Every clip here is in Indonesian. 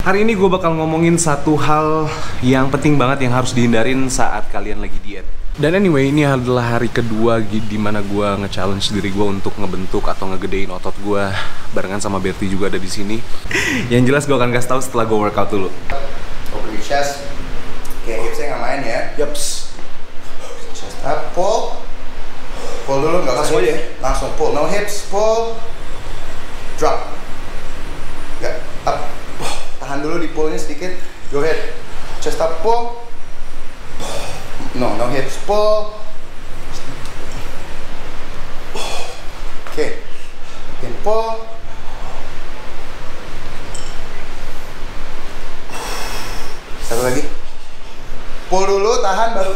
Hari ini gue bakal ngomongin satu hal yang penting banget yang harus dihindarin saat kalian lagi diet. Dan anyway, ini adalah hari kedua dimana gue nge-challenge diri gue untuk ngebentuk atau ngegedein otot gue barengan sama Berti juga ada di sini. Yang jelas gue akan kasih tahu setelah gue workout dulu. Open your chest. Oke, hipsnya nggak main ya. Yups. Chest up, pull. Pull dulu, nggak langsung aja. Langsung pull, no hips, pull. Drop. Nggak, up. Tahan dulu di pullnya sedikit. Go ahead. Chest up, pull. No hips, pull. Oke. Bikin pull. Satu lagi. Pull dulu, tahan baru.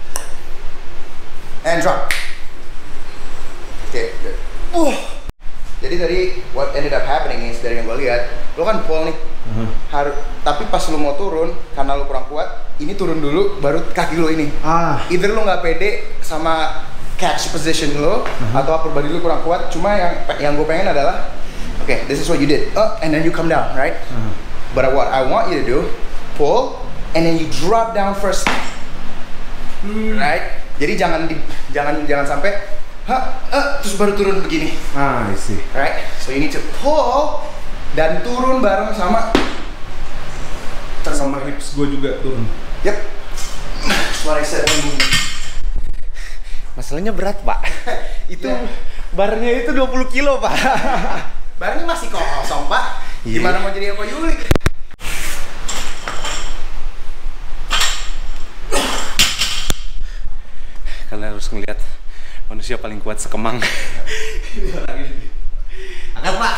And drop. Oke, good. Jadi tadi what ended up happening is dari yang gue lihat, lo kan pull nih. Tapi pas lo mau turun, karena lo kurang kuat, ini turun dulu, baru kaki lo ini. Either lo nggak pede sama catch position lo, atau upper body lo kurang kuat. Cuma yang gue pengen adalah, okay, this is what you did, and then you come down, right? But what I want you to do, pull, and then you drop down first, right? Jadi jangan sampai terus baru turun begini. I see. Right? So you need to pull dan turun bareng sama hips gue juga turun. Yep. What I said. Masalahnya berat, Pak. Itu barnya itu 20 kilo, Pak. Barnya masih kosong, Pak. Gimana mau jadi apa Yuli? Kalian harus ngeliat manusia paling kuat sekemang. Angkat, Pak.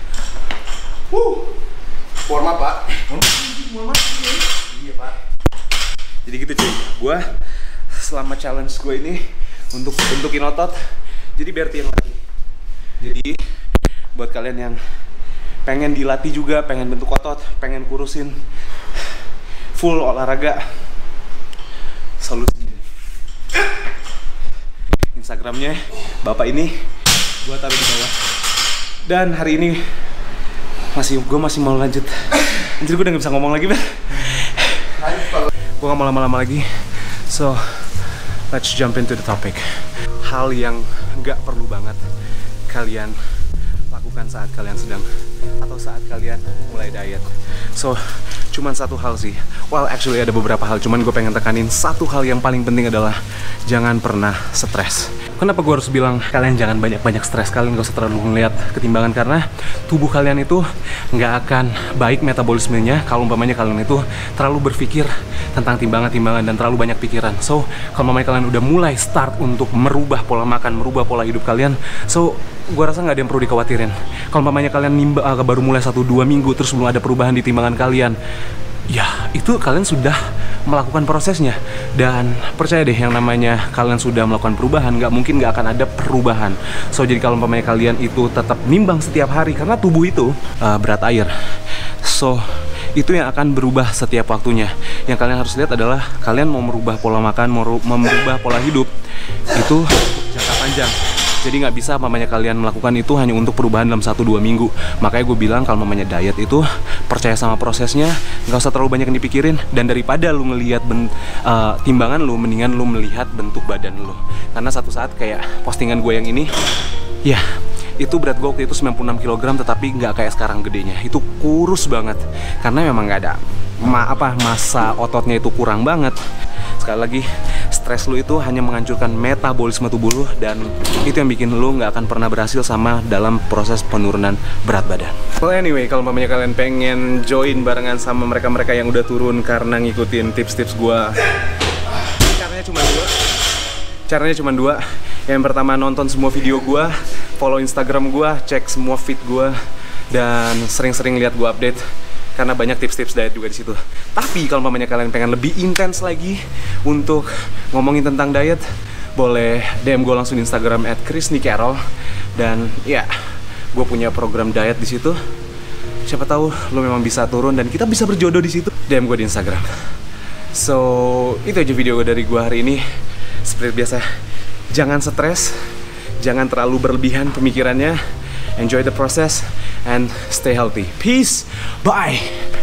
Warm up, Pak. Iya, Pak. Jadi gitu cuy, gue selama challenge gue ini untuk bentukin otot, jadi Berti yang latih. Jadi buat kalian yang pengen dilatih juga, pengen bentuk otot, pengen kurusin full olahraga, solusinya Instagramnya bapak ini gue taruh di bawah. Dan hari ini gue masih mau lanjut. Anjir, gue udah gak bisa ngomong lagi, Ber. Gue gak mau lama-lama lagi. So, let's jump into the topic. Hal yang gak perlu banget kalian lakukan saat kalian sedang atau saat kalian mulai diet. So, cuman satu hal sih. Well, actually ada beberapa hal, cuman gue pengen tekanin satu hal yang paling penting adalah jangan pernah stres. Kenapa gue harus bilang kalian jangan banyak-banyak stres? Kalian gak usah terlalu ngeliat ketimbangan, karena tubuh kalian itu nggak akan baik metabolismenya kalau umpamanya kalian itu terlalu berpikir tentang timbangan-timbangan dan terlalu banyak pikiran. So, kalau umpamanya kalian udah mulai start untuk merubah pola makan, merubah pola hidup kalian, so gue rasa nggak ada yang perlu dikhawatirin. Kalau umpamanya kalian baru mulai 1-2 minggu terus belum ada perubahan di timbangan kalian, ya itu kalian sudah melakukan prosesnya. Dan percaya deh, yang namanya kalian sudah melakukan perubahan, nggak mungkin nggak akan ada perubahan. So jadi kalau umpamanya kalian itu tetap nimbang setiap hari, karena tubuh itu berat air, so itu yang akan berubah setiap waktunya. Yang kalian harus lihat adalah kalian mau merubah pola makan, mau merubah pola hidup itu jangka panjang. Jadi nggak bisa mamanya kalian melakukan itu hanya untuk perubahan dalam 1-2 minggu. Makanya gue bilang kalau mamanya diet itu percaya sama prosesnya, nggak usah terlalu banyak yang dipikirin. Dan daripada lu ngelihat timbangan lu, mendingan lu melihat bentuk badan lu. Karena satu saat kayak postingan gue yang ini, ya itu berat gue waktu itu 96 kg, tetapi nggak kayak sekarang gedenya. Itu kurus banget karena memang nggak ada masa ototnya itu kurang banget. Sekali lagi, stres lu itu hanya menghancurkan metabolisme tubuh lu, dan itu yang bikin lu nggak akan pernah berhasil sama dalam proses penurunan berat badan. Well anyway, kalau mamanya kalian pengen join barengan sama mereka-mereka yang udah turun karena ngikutin tips-tips gua, caranya cuma dua. Yang pertama, nonton semua video gua, follow Instagram gua, cek semua feed gua, dan sering-sering lihat gua update, karena banyak tips-tips diet juga di situ. Tapi kalau mamanya kalian pengen lebih intens lagi untuk ngomongin tentang diet, boleh DM gue langsung di Instagram @chrisnicarol. Dan ya, gue punya program diet di situ. Siapa tahu lo memang bisa turun dan kita bisa berjodoh di situ. DM gue di Instagram. So, itu aja video dari gue hari ini. Seperti biasa, jangan stres, jangan terlalu berlebihan pemikirannya. Enjoy the process and stay healthy. Peace. Bye.